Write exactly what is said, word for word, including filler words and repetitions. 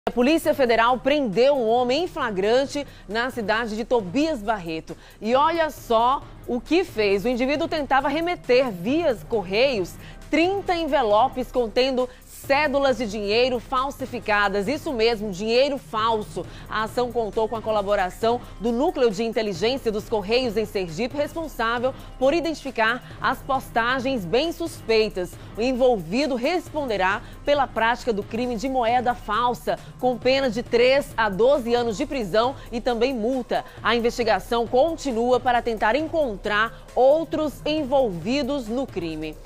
A Polícia Federal prendeu um homem em flagrante na cidade de Tobias Barreto. E olha só o que fez. O indivíduo tentava remeter via correios trinta envelopes contendo cédulas de dinheiro falsificadas. Isso mesmo, dinheiro falso. A ação contou com a colaboração do Núcleo de Inteligência dos Correios em Sergipe, responsável por identificar as postagens bem suspeitas. O envolvido responderá pela prática do crime de moeda falsa, com pena de três a doze anos de prisão e também multa. A investigação continua para tentar encontrar outros envolvidos no crime.